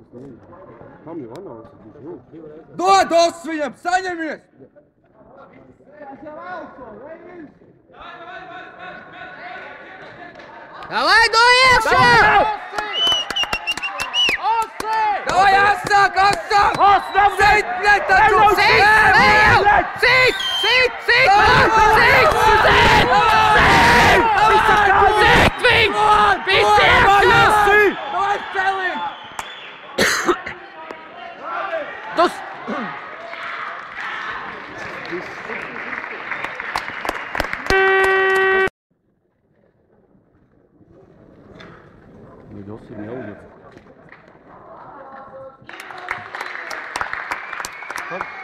Dod viņam, saņemies! Davai, do iekšā! Davai, atsāk! Sit, bļet, taču! Sit! Viņ! Viss iekšā! Davai, spēlī! Tas! Josip ne uvijek.